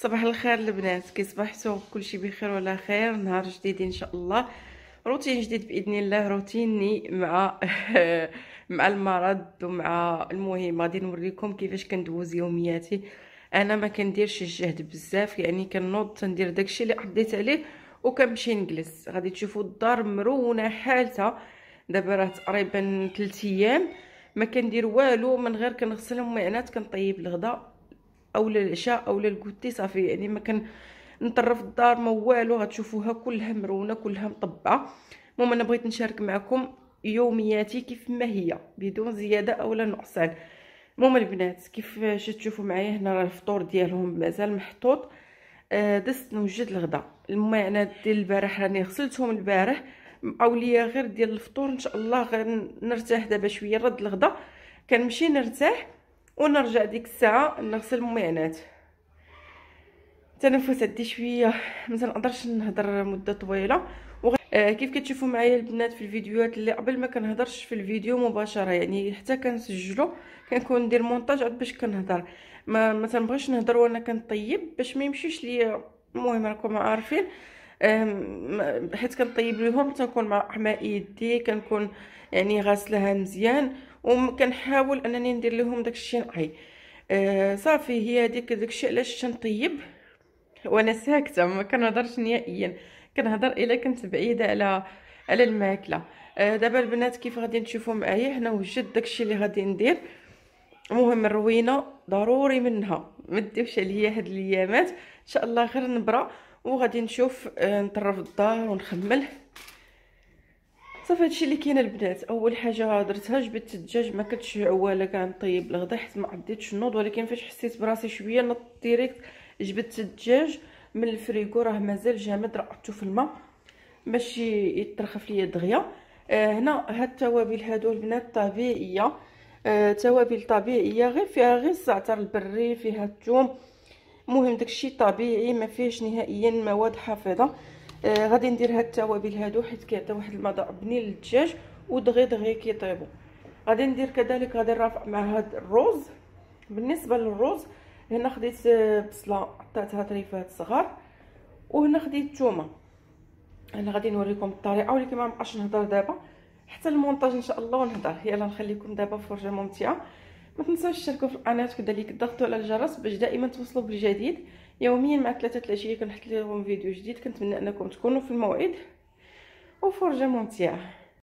صباح الخير البنات، كي صبحتوا كلشي بخير ولا خير؟ نهار جديد ان شاء الله، روتين جديد باذن الله، روتيني مع مع المرض ومع المهم غادي نوريكم كيفاش كندوز يومياتي. انا ما كنديرش الجهد بزاف، يعني كنوض تندير داكشي اللي عديت عليه وكنمشي نجلس. غادي تشوفوا الدار مرونه حالتها. دابا راه تقريبا 3 ايام ما كندير والو من غير كنغسل المعانات، كنطيب الغداء او للعشاء او للكوتي صافي، يعني ما كان نطرف الدار ما والو. غتشوفوها كلها مرونه كلها مطبعه. المهم انا بغيت نشارك معكم يومياتي كيف ما هي بدون زياده او لا نقصان. المهم البنات كيفاش تشوفوا معايا هنا، راه الفطور ديالهم مازال محطوط. دزت نوجد الغدا. المعانات ديال البارح راني غسلتهم البارح، بقاو ليا غير ديال الفطور. ان شاء الله غير نرتاح دابا شويه، نرد الغدا كنمشي نرتاح ونرجع ديك الساعه نغسل المعانات. تنفس عندي شويه، ما تنقدرش نهضر مده طويله. كيف كتشوفوا معايا البنات في الفيديوهات اللي قبل ما كنهضرش في الفيديو مباشره، يعني حتى كنسجلو كنكون ندير مونتاج عاد باش كنهضر. ما تنبغيش نهضر وانا كنطيب باش ما يمشيش ليا. المهم راكم عارفين، حيت كنطيب لهم تنكون مع يدي، كنكون يعني غاسلها مزيان وكنحاول انني ندير لهم داكشي نقي. صافي هي داكشي علاش تنطيب وانا ساكته ما كنهضرش نهائيا. كنهضر الا كنت بعيده على الماكله. دابا البنات كيف غادي تشوفوا معايا هنا وجدت داكشي اللي غادي ندير. المهم الروينه ضروري منها، ما ديوش عليا هاد الايامات ان شاء الله غير نبرا وغادي نشوف. نطرف الدار ونخمل صافي. هادشي اللي كاين البنات. اول حاجه درتها جبت الدجاج، ما كنتش عواله كاع نطيب الغدا حيت ما عديتش نوض، ولكن فاش حسيت براسي شويه نط ديريكت جبت الدجاج من الفريغو، راه مازال جامد، رقدته في الماء باش يترخف ليا دغيا. هنا هاد التوابل هادو البنات طبيعيه، توابل طبيعيه، غير فيها غير الزعتر البري، فيها الثوم. المهم داكشي طبيعي ما فيهش نهائيا مواد حافظه. غادي ندير هاد التوابل هادو حيت كيعطيو واحد المذاق بنين للدجاج ودغيا دغيا كيطيبوا. غادي ندير كذلك، غادي نرافق مع هاد الرز. بالنسبه للرز هنا خديت بصله قطعتها طريفات صغار، وهنا خديت الثومه. انا غادي نوريكم الطريقه، ولكن ما نبقاش نهضر دابا حتى المونتاج ان شاء الله ونهضر. يلا نخليكم دابا فرجه ممتعه. ما تنساوش تشتركوا في القناه وكذلك تضغطوا على الجرس باش دائما توصلوا بالجديد. يوميا مع 3 العشيه كنحط لكم فيديو جديد. كنتمنى انكم تكونوا في الموعد وفرجه ممتعه.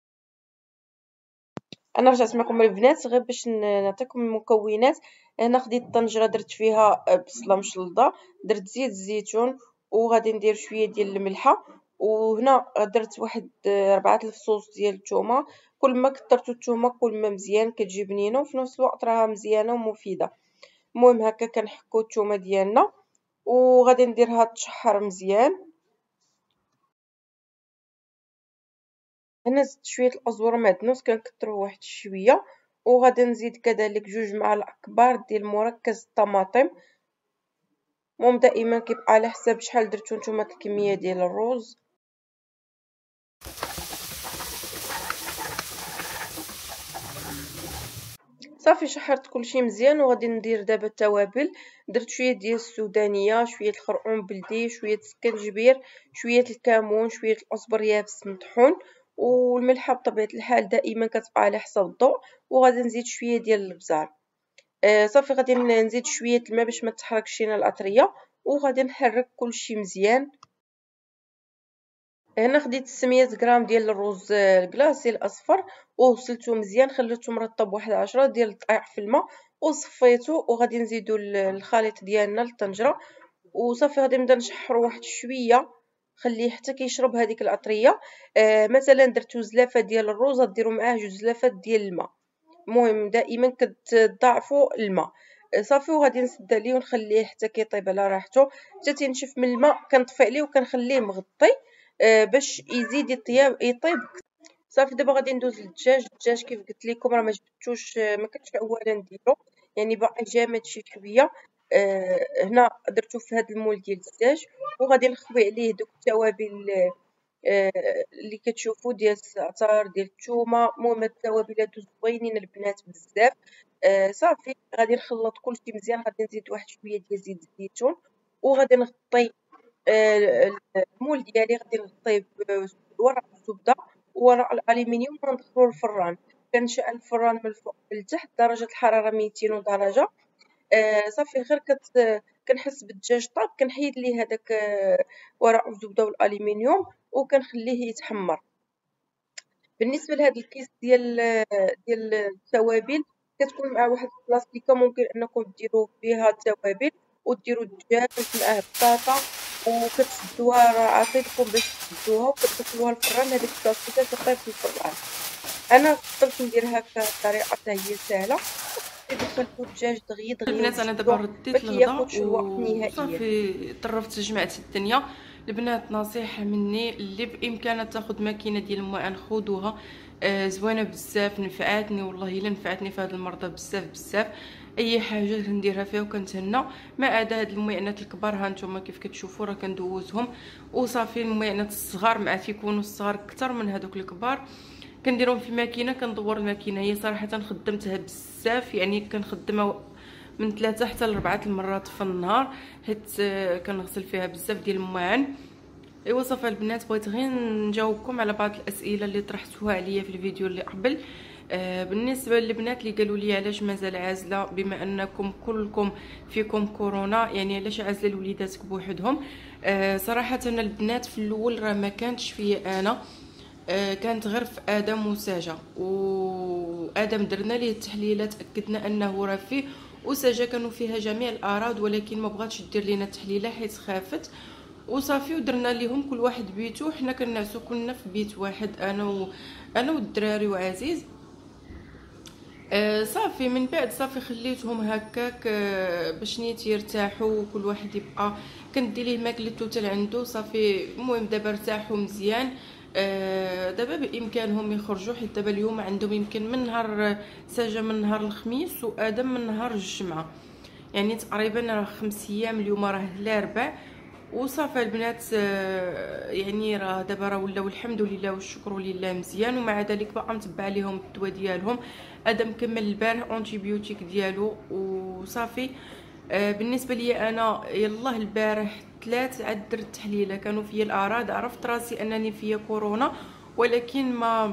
انا رجعت معكم البنات غير باش نعطيكم المكونات. انا خديت طنجره درت فيها بصله مشلضه، درت زيت الزيتون، وغادي ندير شويه ديال الملحه، وهنا درت واحد 4 الفصوص ديال الثومه. كل ما كثرتوا الثومه كل ما مزيان كتجي بنينه وفي نفس الوقت راها مزيانه ومفيده. المهم هكا كنحكوا الثومه ديالنا وغادي نديرها تشحر مزيان. هنا زدت شويه الازوره معدنوس كنكثروا واحد شويه، وغادي نزيد كذلك 2 معالق كبار ديال مركز الطماطم. المهم دائما كيبقى على حساب شحال درتو نتوما الكميه ديال الرز. صافي شحرت كلشي مزيان وغادي ندير دابا التوابل. درت شويه ديال السودانيه، شويه الخرعون بلدي، شويه السكنجبير، شويه الكمون، شويه العصبر يابس مطحون، والملحه بطبيعه الحال دائما كتبقى على حساب الضوء. وغادي نزيد شويه ديال الابزار. صافي غادي نزيد شويه الماء باش ما تحرقش لينا الاطريه، وغادي نحرك كلشي مزيان. هنا خديت 600 غرام ديال الرز الكلاصي الاصفر وغسلته مزيان، خليته مرطب واحد 10 ديال الدقائق في الماء وصفيته. وغادي نزيدو الخليط ديالنا للطنجره وصافي. غادي نبدا نشحرو واحد شويه، خليه حتى كيشرب هذيك العطريه. مثلا درت زلافه ديال الرز ديروا معاه 2 زلافات ديال الماء. المهم دائما كتضاعفوا الماء. صافي وغادي نسد عليه ونخليه حتى كيطيب على راحته حتى تينشف من الماء. كنطفي عليه وكنخليه مغطي باش يزيد يطيب. صافي دابا غادي ندوز للدجاج كيف قلت لكم راه ما جبتوش، ما كنتش اولا نديرو، يعني باقي جامد شي شويه. هنا درتو في هذا المول ديال الدجاج وغادي نخوي عليه دوك التوابل اللي كتشوفوا ديال الزعتر ديال الثومه. المهم هاد التوابل هادو زوينين البنات بزاف. صافي غادي نخلط كلشي مزيان. غادي نزيد واحد شويه ديال زيت الزيتون وغادي نغطي المول ديالي، غادي نغطيه بورق الزبده وورق الالومنيوم وندخلو الفران. كنشعل الفران من الفوق للتحت، درجه الحراره 200 درجه. صافي غير كنحس بالدجاج طاب، كنحيد ليه هذاك ورق الزبده والالومنيوم وكنخليه يتحمر. بالنسبه لهذا الكيس ديال التوابل، كتكون مع واحد البلاستيكه ممكن انكم ديروا فيها التوابل وديروا الدجاج معاه البطاطا وكتسدوها، راه عطيتكم باش تسدوها وكتدخلوها الفران. هذيك البلاستيكه كطيب في الفران. انا فضلت ندير هكا الطريقه حتى هي سهله. دخلتو الدجاج دغيا دغيا البنات انا دابا وزدتو، رديت ما الغدا كياخذش الوقت نهائيا. وصافي طرفت جمعت الدنيا. البنات نصيحه مني، اللي بامكانها تاخذ ماكينه ديال الموعن خذوها، زوينه بزاف، نفعتني والله الا نفعتني في هذا المرضى بزاف بزاف. اي حاجه كنديرها فيها وكنتهنى. ما عدا هاد الموعنات الكبار ها نتوما كيف كتشوفوا راه كندوزهم، وصافي الموعنات الصغار مع تيكونوا الصغار اكثر من هذوك الكبار كنديرهم في الماكينه. كندور الماكينه، هي صراحه خدمتها بزاف، يعني كنخدمها من 3 حتى ل 4 المرات في النهار، حيت كنغسل فيها بزاف ديال المواعن. ايوا صافي البنات، بغيت غير نجاوبكم على بعض الاسئله اللي طرحتوها عليا في الفيديو اللي قبل. بالنسبه للبنات اللي قالوا لي علاش مازال عازله بما انكم كلكم فيكم كورونا، يعني علاش عازله لوليداتك بوحدهم. صراحه أنا البنات في الاول راه ما كانتش فيا انا، كانت غير في ادم وساجه. وادم درنا ليه التحليلات، اكدنا انه راه فيه، وساجه كانوا فيها جميع الاعراض ولكن ما بغاتش دير لينا التحليله حيت خافت. وصافي ودرنا ليهم كل واحد بيتو، حنا كنعسو كنا في بيت واحد، انا والدراري وعزيز. صافي من بعد صافي خليتهم هكاك باش نيت يرتاحوا وكل واحد يبقى كندي ليه ماكلته حتى عنده. صافي المهم دابا ارتاحوا مزيان. دابا بامكانهم يخرجوا، حيت دابا اليوم عندهم يمكن من نهار ساجه من نهار الخميس وادم من نهار الجمعه، يعني تقريبا راه 5 ايام. اليوم راه الاربع وصافي البنات. يعني راه دابا راه ولاو الحمد لله والشكر لله مزيان. ومع ذلك باقا متبع عليهم الدواء ديالهم. ادم كمل البارح اونتيبيوتيك ديالو وصافي. بالنسبه لي انا يلاه البارح 3 عاد درت تحليله كانوا فيا الاعراض، عرفت راسي انني فيا كورونا ولكن ما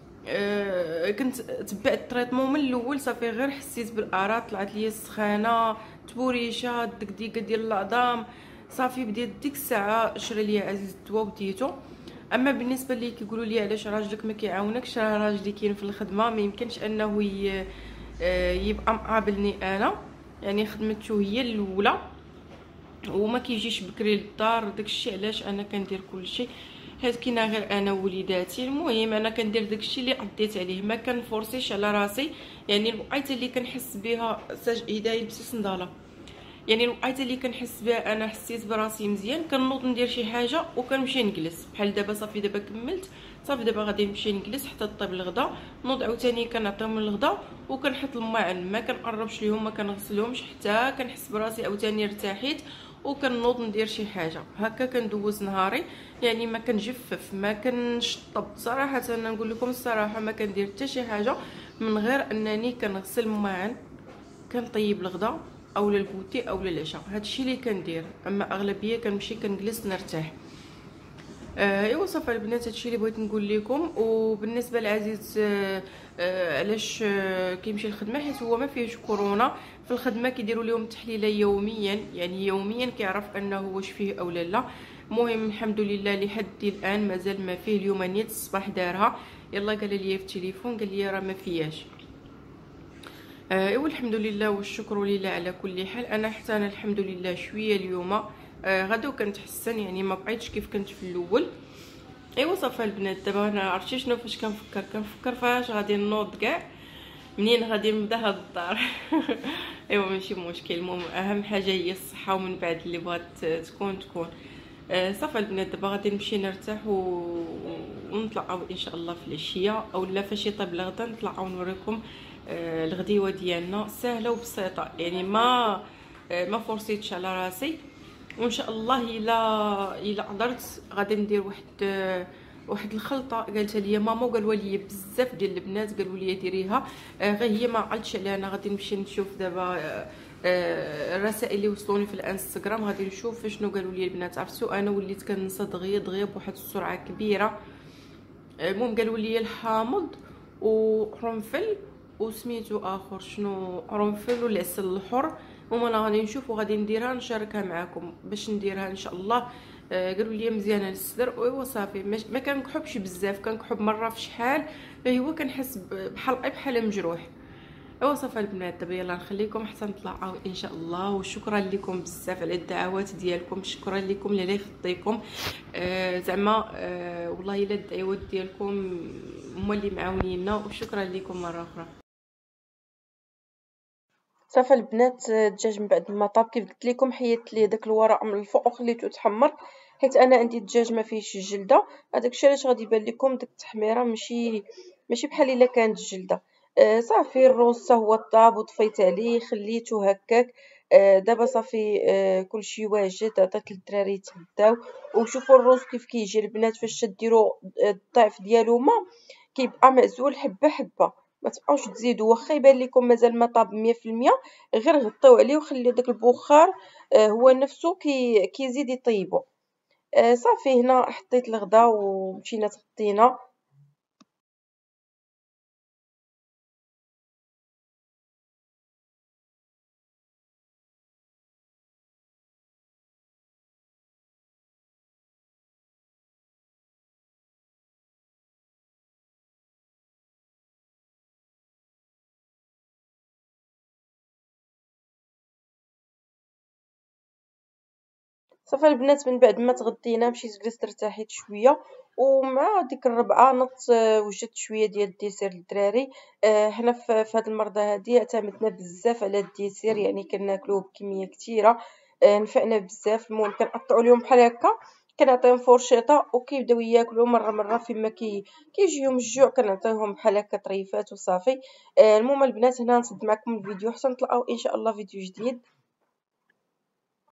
كنت تبعت التريطمون من الاول. صافي غير حسيت بالاعراض، طلعت لي السخانه، تبوريشه، دقديقه ديال العظام. صافي بديت ديك الساعه شرى لي عزيز الدواء وديتو. اما بالنسبه لي كيقولوا لي علاش راجلك ما كيعاونكش، راه راجلي كاين في الخدمه، ما يمكنش انه يبقى مقابلني انا، يعني خدمته هي الاولى وما كيجيش بكري للدار. داكشي علاش انا كندير كلشي، حيت كاينه غير انا ووليداتي. المهم انا كندير داكشي اللي عديت عليه، ما كنفورسيش على راسي. يعني الوقيته اللي كنحس بها هدايه بسي صنداله، يعني الوقيته اللي كنحس بها انا حسيت براسي مزيان كنوض ندير شي حاجه وكنمشي نجلس. بحال دابا صافي دابا كملت، صافي دابا غادي نمشي نجلس حتى طيب الغدا، نوض عاوتاني كنعطيهم الغدا وكنحط الماعن، ما كنقربش ليهم ما كنغسلهمش حتى كنحس براسي عاوتاني ارتاحيت وكنوض ندير شي حاجه. هكا كندوز نهاري، يعني ما كنجفف ما كنشطب. صراحه انا نقول لكم الصراحه ما كندير حتى شي حاجه من غير انني كنغسل الماعن، كنطيب الغدا او للبوتي او للعشاء. هادشي اللي كندير. اما اغلبيه كنمشي كنجلس نرتاح. ايوا صافي البنات، هادشي اللي بغيت نقول لكم. وبالنسبه لعزيز علاش كيمشي للخدمه، حيت هو ما فيهش كورونا. في الخدمه كيديروا لهم التحليله يوميا، يعني يوميا كيعرف انه واش فيه او لا. المهم الحمد لله لحد الان مازال ما فيه. اليوم نيت الصباح دارها، يلا قال لي في التليفون قال لي راه ما فياش. ايوا الحمد لله والشكر لله على كل حال. انا حتى انا الحمد لله شويه اليوم غدو كنتحسن، يعني ما بقيتش كيف كنت في الاول. ايوا صافي البنات، دابا انا عرفتي شنو فاش كنفكر فاش غادي نوض كاع منين غادي نبدا هاد الدار. ايوا ماشي مشكل، المهم اهم حاجه هي الصحه، ومن بعد اللي بغات تكون. صافي البنات، دابا غادي نمشي نرتاح ونطلعوا ان شاء الله في العشيه او لا فاش يطيب الغدا نطلعوا نوريكم الغديوه ديالنا سهله وبسيطه، يعني ما فورسيتش على راسي. وان شاء الله الا قدرت غادي ندير واحد الخلطه قالتها لي ماما، وقالوا لي بزاف ديال البنات قالوا لي ديريها. غير هي ما عقلتش عليها. انا غادي نمشي نشوف دابا الرسائل اللي وصلوني في الانستغرام غادي نشوف شنو قالوا لي البنات. عرفتوا انا وليت كننسى دغيا بواحد السرعه كبيره. المهم قالوا لي الحامض وقرنفل وسميتو اخر شنو قرنفل والعسل الحر. المهم انا غادي نشوف وغادي نديرها نشاركها معكم باش نديرها ان شاء الله. قالوا لي مزيانه للصدر. ايوا صافي ما كنكحبش بزاف، كنكحب مره في شحال هو كنحس بحال مجروح. ايوا صافي البنات دابا يلا نخليكم حتى نطلعوا ان شاء الله. وشكرا لكم بزاف على الدعوات ديالكم، شكرا لكم اللي يخطيكم. زعما والله الا الدعوات ديالكم هما اللي معاونينا، وشكرا لكم مره اخرى. صافي البنات، الدجاج من بعد ما طاب كيف قلت لكم حيدت ليه داك الورق من الفوق وخليته يتحمر، حيت انا عندي الدجاج ما فيهش الجلده. هذاك الشيء علاش غادي يبان لكم ديك التحميره ماشي بحال الا كانت الجلده. صافي الروز حتى هو طاب وطفيت عليه خليته هكاك. دابا صافي كلشي واجد، عطيت للدراري يتغداو. وشوفوا الروز كيف كيجي البنات فاش تديروا الضعف ديالو ما كيبقى معزول حبه حبه. ما تبقاوش تزيدوا، واخا يبان لكم مازال ما طاب 100%، غير غطيو عليه وخليو داك البخار هو نفسه كيزيد يطيبو. صافي هنا حطيت الغدا ومشينا تغدينا. صافي البنات من بعد ما تغدينا مشيت جلست ارتاحيت شويه، ومع ديك الربعه نط وجدت شويه ديال الديسير للدراري. حنا في هذه المرضى هذه اعتمدنا بزاف على الديسير، يعني كناكلوه بكميه كثيره. نفعنا بزاف. المهم كنقطعوا لهم بحال هكا، كنعطيهم فورشيطه وكيبداو ياكلوا مره مره فيما كيجيهم الجوع كنعطيهم بحال هكا طريفات وصافي. المهم البنات هنا نصد معكم الفيديو حتى نطلعوا ان شاء الله فيديو جديد.